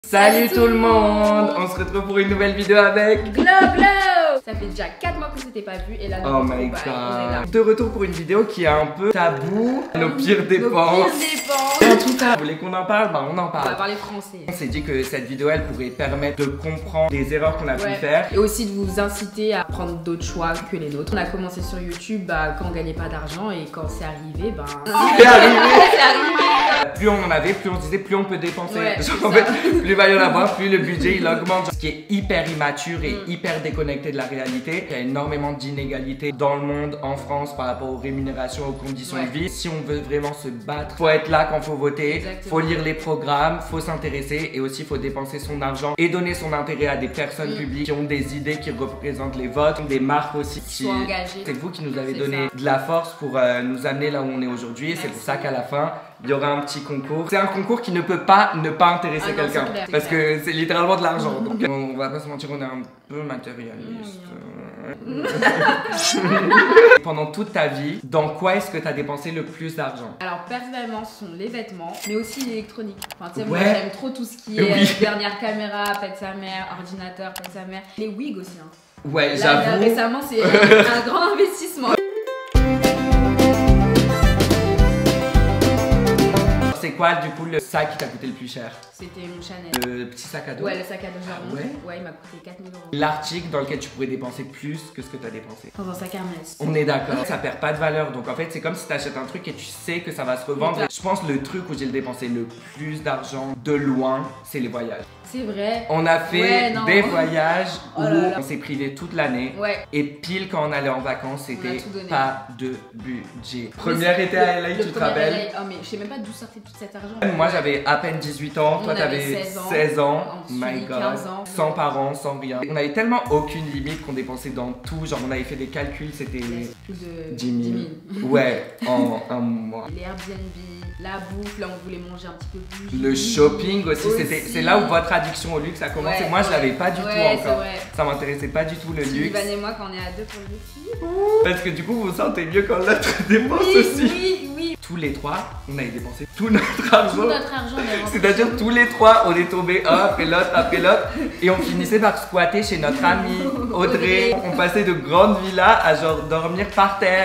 Salut tout le monde. On se retrouve pour une nouvelle vidéo avec Glow. Ça fait déjà 4 mois qu'on s'était pas vu et là oh my god. De retour pour une vidéo qui est un peu tabou. Nos pires dépenses. En tout cas, vous voulez qu'on en parle? Bah on en parle. On va parler français. On s'est dit que cette vidéo elle pourrait permettre de comprendre les erreurs qu'on a pu faire. Et aussi de vous inciter à prendre d'autres choix que les nôtres. On a commencé sur YouTube quand on gagnait pas d'argent et quand c'est arrivé, c'est arrivé. C'est arrivé. Plus on en avait, plus on disait plus on peut dépenser. Ouais, genre, en fait, plus il va y en avoir, plus le budget il augmente. Ce qui est hyper immature et hyper déconnecté de la réalité. Il y a énormément d'inégalités dans le monde, en France, par rapport aux rémunérations, aux conditions de vie. Si on veut vraiment se battre, faut être là quand faut voter. Exactement. Faut lire les programmes, faut s'intéresser et aussi faut dépenser son argent et donner son intérêt à des personnes publiques qui ont des idées qui représentent les votes, des marques aussi qui sont engagées. C'est vous qui nous avez donné de la force pour nous amener là où on est aujourd'hui et c'est pour ça qu'à la fin il y aura un petit concours. C'est un concours qui ne peut pas ne pas intéresser quelqu'un parce que c'est littéralement de l'argent. Donc on va pas se mentir, on est un peu matérialiste. Pendant toute ta vie, dans quoi est-ce que tu as dépensé le plus d'argent? Alors personnellement, ce sont les vêtements, mais aussi l'électronique. Enfin, tu sais, moi j'aime trop tout ce qui est dernière caméra, pète sa mère, ordinateur, pète sa mère. Les wigs aussi. Hein. Ouais, j'avoue. Récemment, c'est un grand investissement. C'est quoi du coup le sac qui t'a coûté le plus cher? C'était mon Chanel. Le petit sac à dos? Ouais, le sac à dos Jardin. Ouais, il m'a coûté 4 000 €. L'article dans lequel tu pourrais dépenser plus que ce que tu as dépensé? Dans un sac Hermès. On est d'accord. Ça perd pas de valeur. Donc en fait, c'est comme si tu achètes un truc et tu sais que ça va se revendre. Je pense le truc où j'ai dépensé le plus d'argent de loin, c'est les voyages. C'est vrai. On a fait des voyages où on s'est privé toute l'année. Et pile quand on allait en vacances, c'était pas de budget. Première été à LA, tu te rappelles? Oh mais je sais même pas d'où sortait tout cet argent. Moi j'avais à peine 18 ans, toi t'avais 16 ans. My god. 15 ans. Sans parents, sans rien. On avait tellement aucune limite qu'on dépensait dans tout. Genre on avait fait des calculs, c'était plus de 10 000. Ouais, en un mois. Les Airbnb, la bouffe, là on voulait manger un petit peu plus. Le shopping aussi. c'est là où votre addiction au luxe a commencé. Moi je l'avais pas du tout encore. Ça m'intéressait pas du tout le luxe. Ivan et moi quand on est à deux pour le luxe. Parce que du coup vous vous sentez mieux quand l'autre dépense aussi. Oui. Tous les trois, on avait dépensé tout notre argent. Tout notre argent. C'est-à-dire tous les trois, on est tombés un après l'autre et on finissait par squatter chez notre amie Audrey. On passait de grandes villas à genre dormir par terre,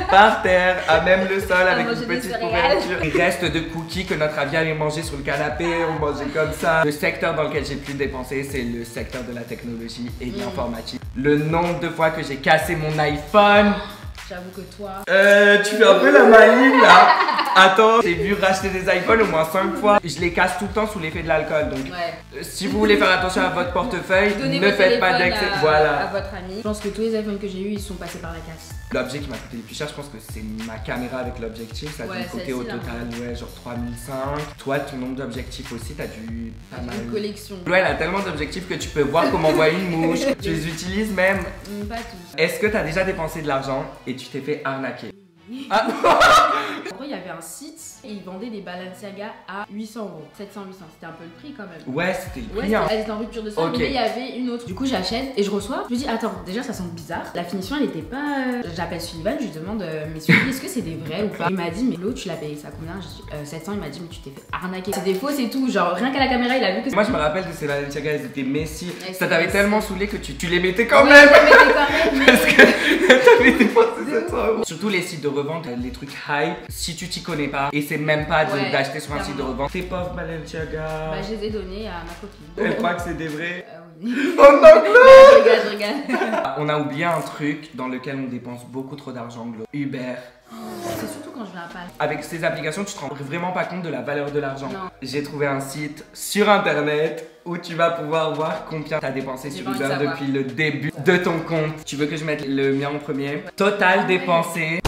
à même le sol avec une petite couverture. Les restes de cookies que notre avis allait manger sur le canapé, on mangeait comme ça. Le secteur dans lequel j'ai pu dépenser, c'est le secteur de la technologie et de l'informatique. Le nombre de fois que j'ai cassé mon iPhone. J'avoue que toi... tu fais un peu la maligne là. Attends, j'ai vu racheter des iPhones au moins 5 fois. Je les casse tout le temps sous l'effet de l'alcool. Donc, si vous voulez faire attention à votre portefeuille, ne faites pas d'excès. À votre ami. Je pense que tous les iPhones que j'ai eu, ils sont passés par la casse. L'objet qui m'a coûté le plus cher, je pense que c'est ma caméra avec l'objectif. Ça a dû coûter au total, genre 3005. Toi, ton nombre d'objectifs aussi, t'as dû pas mal. Une collection. Ouais, elle a tellement d'objectifs que tu peux voir comment on voit une mouche. Tu les utilises même. Pas tous. Est-ce que t'as déjà dépensé de l'argent et tu t'es fait arnaquer? En gros, il y avait un site et ils vendaient des Balenciaga à 800 €. 700, 800, c'était un peu le prix quand même. Ouais, c'était le prix. Elle était en rupture de stock, mais il y avait une autre. Du coup, j'achète et je reçois. Je me dis, attends, déjà ça sent bizarre. La finition, elle était pas. J'appelle Sullivan, je lui demande, mais Sullivan, est-ce que c'est des vrais ou pas? Il m'a dit, mais l'autre, tu l'as payé ça combien? Je dis 700. Il m'a dit, mais tu t'es fait arnaquer. C'est des faux, c'est tout. Genre, rien qu'à la caméra, il a vu que. Moi, je me rappelle de ces Balenciaga, elles étaient Messi. Ça t'avait tellement saoulé que tu les mettais quand même. Parce que t'avais dépensé 700 €. Surtout les sites de revente, les trucs hype, si tu t'y connais pas et c'est même pas d'acheter sur un site de revente. Tes pauvres Balenciaga. Bah, je les ai donnés à ma copine. Elle croit que c'est des vrais. Oui. Oh non, je regarde. On a oublié un truc dans lequel on dépense beaucoup trop d'argent, Uber. C'est surtout quand je vais à Paris. Avec ces applications, tu te rends vraiment pas compte de la valeur de l'argent. J'ai trouvé un site sur internet où tu vas pouvoir voir combien tu as dépensé sur Uber depuis le début de ton compte. Tu veux que je mette le mien en premier? Total dépensé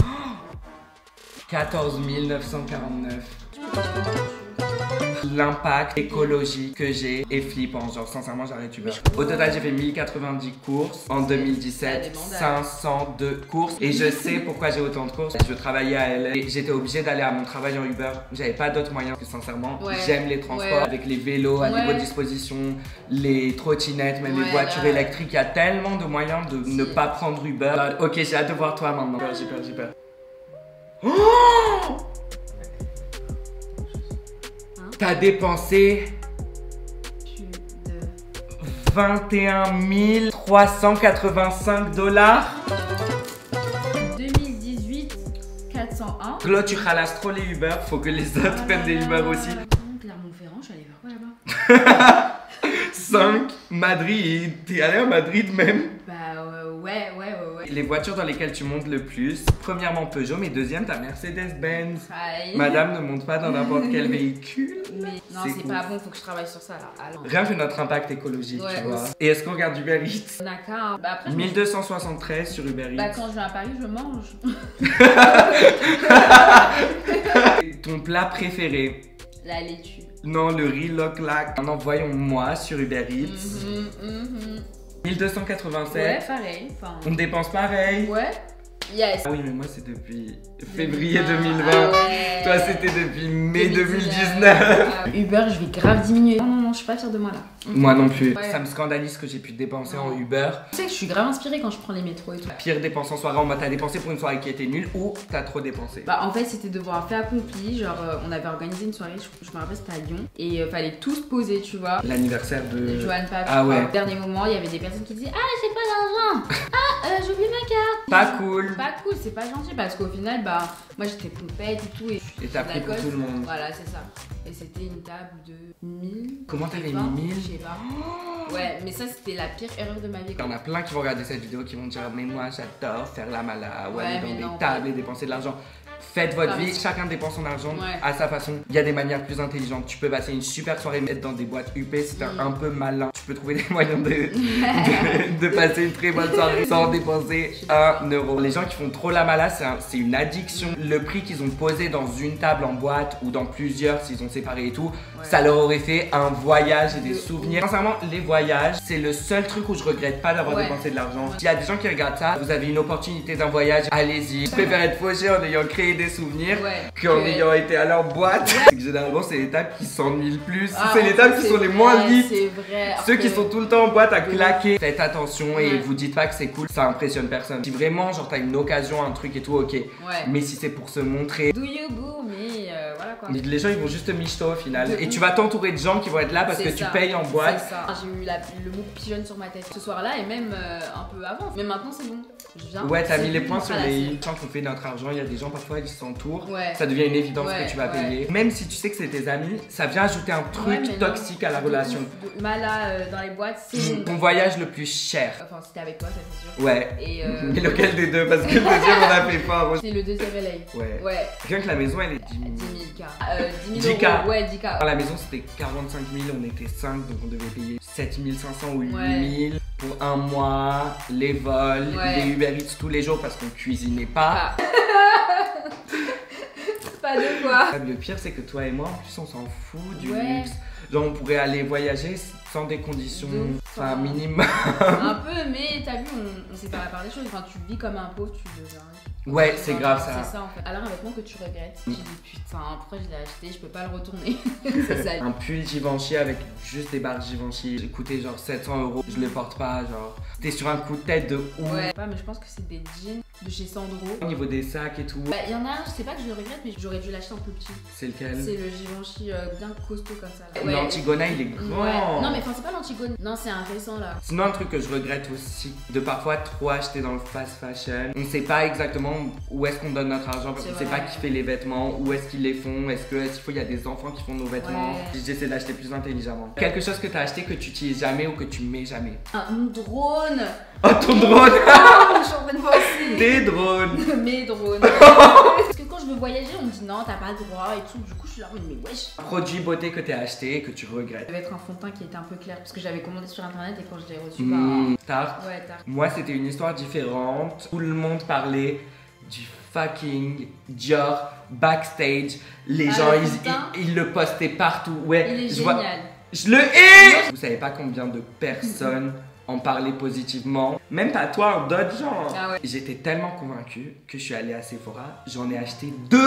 14 949. L'impact écologique que j'ai est flippant, genre sincèrement j'arrête Uber. Au total j'ai fait 1090 courses en 2017, 502 courses et je sais pourquoi j'ai autant de courses. Je travaillais à LA et j'étais obligée d'aller à mon travail en Uber. J'avais pas d'autre moyen que sincèrement j'aime les transports avec les vélos à libre disposition, les trottinettes, même les voitures électriques. Il y a tellement de moyens de ne pas prendre Uber. Ok, j'ai hâte de voir toi maintenant. J'ai peur. Oh! T'as dépensé 21 385 $. 2018, 401. Là, tu ralasses trop les Uber, faut que les autres prennent des Uber aussi. Clermont-Ferrand, je suis allée faire quoi là-bas? 5, Madrid. T'es allé à Madrid même? Bah ouais. Les voitures dans lesquelles tu montes le plus, premièrement Peugeot, mais deuxième ta Mercedes-Benz. Aïe. Madame ne monte pas dans n'importe quel véhicule. Mais non, c'est cool. pas bon, faut que je travaille sur ça là. Alors. Rien que notre impact écologique, Ouais, tu vois. aussi. Et est-ce qu'on regarde Uber Eats? On a qu'un. Bah après, 1273 sur Uber Eats. Bah quand je viens à Paris, je mange. Ton plat préféré? La laitue. Non, le riz loc-lac. En envoyons-moi sur Uber Eats. 1287. Ouais, pareil. Enfin. On dépense pareil. Ouais. Yes. Ah oui, mais moi c'est depuis février 2020. Ah ouais. Toi c'était depuis mai 2019. Ah, Uber, je vais grave diminuer. Non, je suis pas fière de moi là. Moi non plus. Ouais. Ça me scandalise que j'ai pu dépenser en Non. Uber. Tu sais que je suis grave inspirée quand je prends les métros et tout. Pire dépense en soirée, en mode t'as dépensé pour une soirée qui était nulle ou t'as trop dépensé. Bah en fait c'était devoir fait accompli, genre on avait organisé une soirée, je me rappelle c'était à Lyon et fallait tous poser tu vois. L'anniversaire de Joanne Pap. Ah ouais. Au dernier moment il y avait des personnes qui disaient ah j'ai pas d'argent, j'ai oublié ma carte. Pas cool. Pas cool, c'est pas gentil parce qu'au final bah moi j'étais pompette et tout et t'as pris pour tout le monde. Voilà c'est ça. Et c'était une table de 1000. Comment t'avais je sais pas, mis 1000? Je sais pas. Ouais mais ça c'était la pire erreur de ma vie. Il y en a plein qui vont regarder cette vidéo qui vont dire mais moi j'adore faire la mala ou Ouais, aller mais dans non, des tables et dépenser de l'argent. Faites votre Non, mais vie, chacun dépense son argent Ouais. à sa façon. Il y a des manières plus intelligentes. Tu peux passer une super soirée, mettre dans des boîtes UP si t'es un peu malin. Tu peux trouver des moyens de passer une très bonne soirée sans dépenser 1 euro. Les gens qui font trop la mala, c'est une addiction. Le prix qu'ils ont posé dans une table en boîte ou dans plusieurs, s'ils ont séparé et tout, ça leur aurait fait un voyage et des souvenirs. Sincèrement, les voyages, c'est le seul truc où je regrette pas d'avoir dépensé de l'argent. S'il y a des gens qui regardent ça, vous avez une opportunité d'un voyage, allez-y. Je préfère être fauché en ayant créé des souvenirs qu'en ayant été à leur boîte. C'est que généralement, c'est les tables qui s'ennuient le plus. C'est les tables qui sont les moins vite. C'est vrai. Ceux qui sont tout le temps en boîte à claquer. Faites attention et vous dites pas que c'est cool, ça impressionne personne. Si vraiment, genre, t'as une occasion, un truc et tout, ok. Mais si c'est pour se montrer. Do you boo, mais voilà quoi. Les gens ils vont juste te michto au final. Et tu vas t'entourer de gens qui vont être là parce que tu payes en boîte. C'est ça. J'ai eu le mot pigeonne sur ma tête ce soir-là et même un peu avant. Mais maintenant c'est bon. Je viens. Ouais, t'as mis les points sur les gens qui ont fait notre argent. Il y a des gens parfois ils s'entourent. Ça devient une évidence que tu vas payer. Même si tu sais que c'est tes amis, ça vient ajouter un truc toxique à la relation. Mala dans les boîtes, c'est bon. Ton voyage le plus cher. Enfin, c'était avec toi, ça c'est sûr. Ouais. Et mais lequel des deux? Parce que le deuxième on a fait fort. C'est le deuxième LA. Ouais. Rien que la maison elle est 10 000. 10 000 10K. euros. Ouais, 10K. Dans la maison c'était 45 000, on était 5 donc on devait payer 7 500 ou 8 000 pour un mois, les vols, les Uber Eats tous les jours parce qu'on cuisinait pas. Pas deux fois. Le pire c'est que toi et moi en plus on s'en fout du luxe. Genre on pourrait aller voyager sans des conditions minimales. Un peu mais t'as vu on s'est pas la part des choses. Enfin tu vis comme un pauvre, tu deviens riche. Ouais, c'est grave ça. C'est ça en fait. Alors un vêtement que tu regrettes. J'ai dit putain, pourquoi je l'ai acheté, je peux pas le retourner. C'est ça. Un pull Givenchy avec juste des barres Givenchy. J'ai coûté genre 700 euros. Je le porte pas, genre. T'es sur un coup de tête de ouf. Ouais, pas, mais je pense que c'est des jeans de chez Sandro. Au niveau des sacs et tout. Bah, il y en a un, je sais pas que je le regrette, mais j'aurais dû l'acheter un peu petit. C'est lequel? C'est le Givenchy bien costaud comme ça. L'Antigona il est grand. Ouais. Non, mais enfin, c'est pas l'Antigone. Non, c'est un récent là. Sinon, un truc que je regrette aussi, de parfois trop acheter dans le fast fashion. On sait pas exactement où est-ce qu'on donne notre argent parce qu'on sait pas qui fait les vêtements, où est-ce qu'ils les font, est-ce qu'il faut il y a des enfants qui font nos vêtements. J'essaie d'acheter plus intelligemment. Quelque chose que t'as acheté que tu utilises jamais ou que tu mets jamais. Un drone. Oh ton drone. Je suis en train de penser. Des drones. Mes drones. Parce que quand je veux voyager, on me dit non, t'as pas le droit et tout. Du coup, je suis là, mais wesh. Produit beauté que t'as acheté et que tu regrettes. Ça devait être un fond de teint qui était un peu clair parce que j'avais commandé sur internet et quand je l'ai reçu, Tarte. Ouais, tarte. Moi, c'était une histoire différente. Tout le monde parlait du fucking Dior backstage. Les gens, ils le postaient partout. Ouais, il est génial. Je le hais. Vous savez pas combien de personnes en parlaient positivement. Même pas toi, d'autres gens. Ah ouais. J'étais tellement convaincue que je suis allée à Sephora. J'en ai acheté 2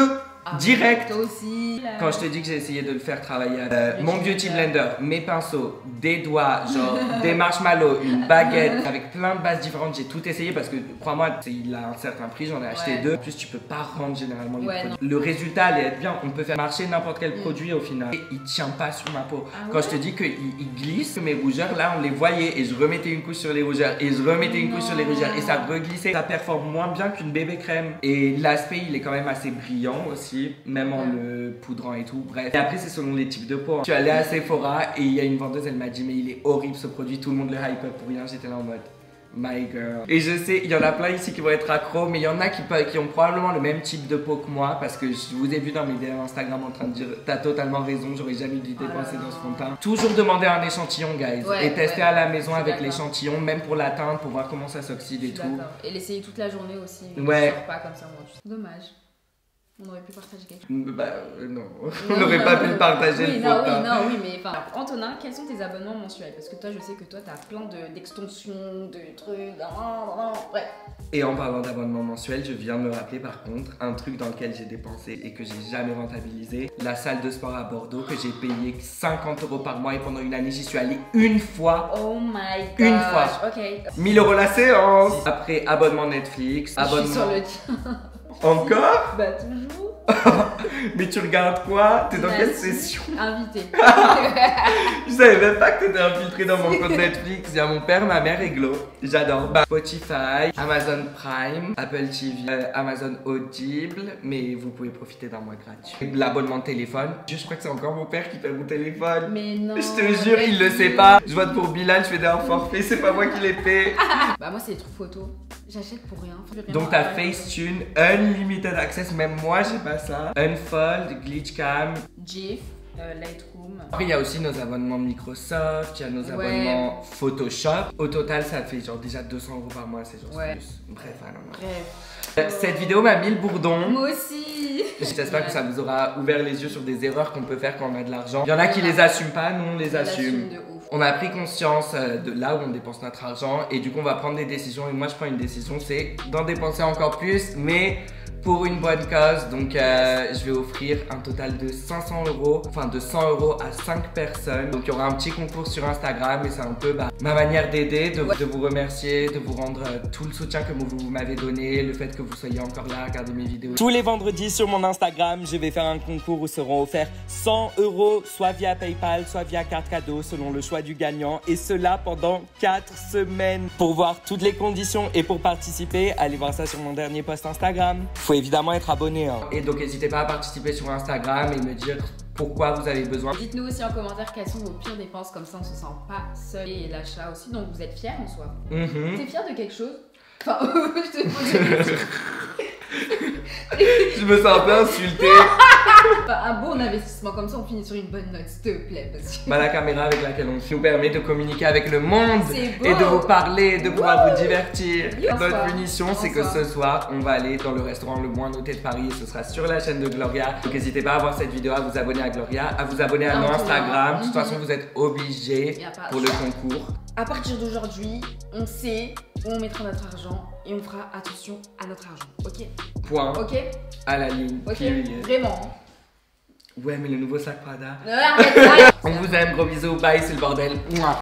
Direct. Toi aussi. Quand je te dis que j'ai essayé de le faire travailler, mon beauty blender, mes pinceaux, des doigts, genre des marshmallows, une baguette, avec plein de bases différentes, j'ai tout essayé parce que crois-moi, il a un certain prix, j'en ai acheté 2. En plus, tu peux pas rendre généralement les produits. Le résultat allait être bien, on peut faire marcher n'importe quel produit au final. Et il tient pas sur ma peau. Quand je te dis qu'il glisse, mes rougeurs, là on les voyait et je remettais une couche sur les rougeurs et je remettais une couche sur les rougeurs et ça reglissait. Ça performe moins bien qu'une bébé crème. Et l'aspect, il est quand même assez brillant aussi, même en le poudrant et tout. Bref. Et après, c'est selon les types de peau. Je suis allée à Sephora et il y a une vendeuse, elle m'a dit mais il est horrible ce produit, tout le monde le hype up pour rien. J'étais là en mode my girl. Et je sais, il y en a plein ici qui vont être accros, mais il y en a qui ont probablement le même type de peau que moi parce que je vous ai vu dans mes DM Instagram en train de dire t'as totalement raison, j'aurais jamais dû dépenser dans ce fond de teint. Toujours demander un échantillon, guys, et tester à la maison avec l'échantillon, même pour la teinte, pour voir comment ça s'oxyde et tout. Et l'essayer toute la journée aussi. Ouais. Pas comme ça, moi. Dommage. On aurait pu partager quelque chose. Bah non, on n'aurait pas pu le partager. Oui, mais enfin. Antonin, quels sont tes abonnements mensuels? Parce que toi, je sais que toi, t'as plein d'extensions, de trucs, bref. Et en parlant d'abonnement mensuel, je viens de me rappeler par contre un truc dans lequel j'ai dépensé et que j'ai jamais rentabilisé. La salle de sport à Bordeaux que j'ai payé 50 € par mois et pendant une année, j'y suis allée une fois. Oh my god. Une fois. Ok. 1000 € la séance. Après, abonnement Netflix, abonnement... Je suis sur le tien. Encore? Bah toujours. Mais tu regardes quoi? T'es dans quelle session? Invité. Je savais même pas que t'étais infiltré dans mon compte Netflix. Il y a mon père, ma mère et Glo. J'adore. Spotify, Amazon Prime, Apple TV, Amazon Audible. Mais vous pouvez profiter d'un mois gratuit. L'abonnement de téléphone. Je crois que c'est encore mon père qui paie mon téléphone. Mais non. Je te jure, il le sait pas. Je vote pour Bilal, je fais des forfaits. C'est pas moi qui les paie. Bah moi c'est des trucs photos. J'achète pour rien. Donc t'as Facetune, Unlimited Access, même moi j'ai pas ça. Unfold, Glitchcam, GIF, Lightroom. Après il y a aussi nos abonnements Microsoft, il y a nos abonnements Photoshop. Au total ça fait genre déjà 200 € par mois, c'est genre plus. Bref, alors. Cette vidéo m'a mis le bourdon. Moi aussi. J'espère que ça vous aura ouvert les yeux sur des erreurs qu'on peut faire quand on a de l'argent. Il y en a qui les assument pas, nous on les assume. On a pris conscience de là où on dépense notre argent et du coup on va prendre des décisions et moi je prends une décision, c'est d'en dépenser encore plus mais pour une bonne cause. Donc je vais offrir un total de 500 €, enfin de 100 € à 5 personnes. Donc il y aura un petit concours sur Instagram et c'est un peu ma manière d'aider, de vous remercier, de vous rendre tout le soutien que vous m'avez donné, le fait que vous soyez encore là à regarder mes vidéos. Tous les vendredis sur mon Instagram, je vais faire un concours où seront offerts 100 €, soit via PayPal, soit via carte cadeau, selon le choix du gagnant. Et cela pendant 4 semaines. Pour voir toutes les conditions et pour participer, allez voir ça sur mon dernier post Instagram. Faut évidemment être abonné. Et donc n'hésitez pas à participer sur Instagram et me dire pourquoi vous avez besoin. Dites-nous aussi en commentaire quelles sont vos pires dépenses, comme ça on se sent pas seul. Et l'achat aussi, donc vous êtes fiers en soi. T'es fier de quelque chose? Enfin, je te pose une question. Je me sens un peu insultée. Un bon investissement comme ça, on finit sur une bonne note, s'il te plaît. Parce que... la caméra avec laquelle on nous permet de communiquer avec le monde et de vous parler, de pouvoir vous divertir. Notre punition, c'est que ce soir, on va aller dans le restaurant le moins noté de Paris. Ce sera sur la chaîne de Gloria. Donc n'hésitez pas à voir cette vidéo, à vous abonner à Gloria, à vous abonner à nos Instagram. De toute façon, vous êtes obligés pour le concours. À partir d'aujourd'hui, on sait où on mettra notre argent et on fera attention à notre argent, ok? Point. Ok? À la ligne. Ok, vraiment. Ouais, mais le nouveau sac Prada. Arrête. On vous aime, gros bisous, bye, c'est le bordel. Mouah.